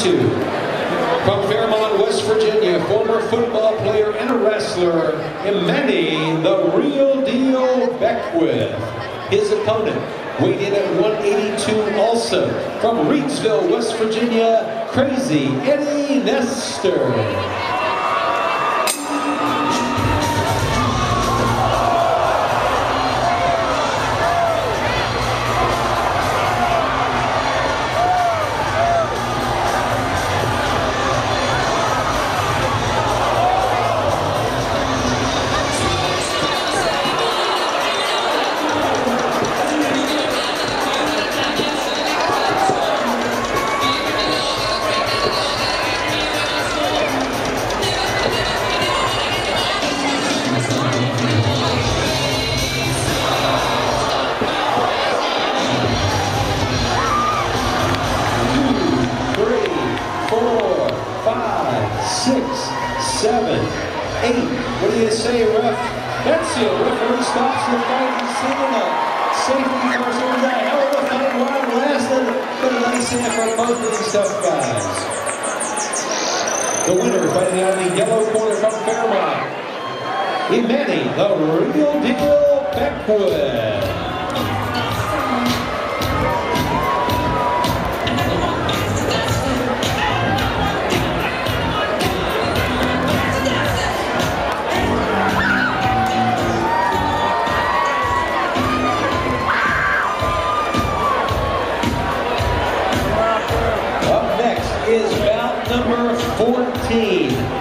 22. From Fairmont, West Virginia, former football player and a wrestler, Imani the Real Deal Beckwith. His opponent weighed in at 182 also. From Reidsville, West Virginia, Crazy Eddie Nestor. Seven, eight. What do you say, ref? That's it. Referee stops the fight. He's singing a safety first. It was a hell of a fight while it lasted. But a nice hand for both of these tough guys. The winner fighting out of the yellow corner from Fairmont, Imani the Real Deal Beckwith. Is bout number 14.